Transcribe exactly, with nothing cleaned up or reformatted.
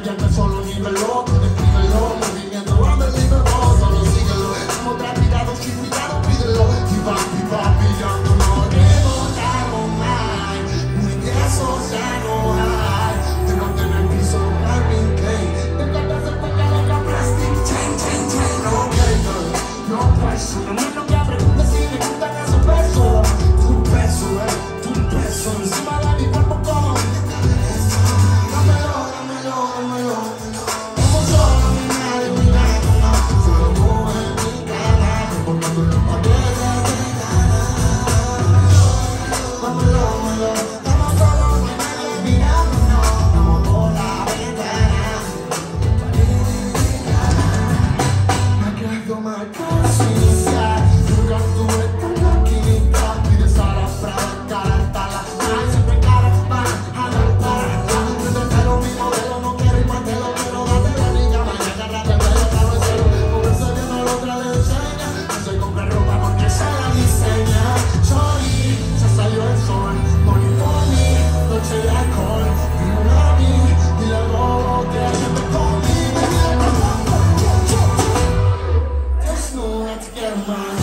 vierte solo nívelo, escríbelo, movimiento unbelievable, solo síguelo. Estamos transpirados, sin cuidado, pídelo. Y va, y va pillando, no rebotamos más. Un ingreso ya no hay. Te contiene el piso, Marvin Gaye. Te cortas el pecado, la plastic chain, chain, chain. No gamer, no person. No me lo que preguntas si me gustan esos besos. Tu peso, eh, tu peso. Encima de mi cuerpo como dámelo, dámelo, dámelo. Como solo mi madre, mi gato, no. Solo mueve mi cara, recordando los papeles de nada. Dámelo, dámelo. Estamos solo, no hay nadie mirándonos. Estamos por la ventana. Me quedo mal conciencia. Nunca estuve tan loquita. Pide Sara, Prada, cara, tala. Ay, siempre cara, para, jala, para. Desde el pelo, mi modelo, no quiero ir más de lo que no date la niña. Vaya, agárrate el pelo, claro, es cero. Moverse bien a la otra le enseña. No se compra ropa porque se la diseña. Sorry, se salió el sol. Money for me, noche de alcohol. Dile a mí, dile a los que siempre conmigo. Desnuda, te quiero más.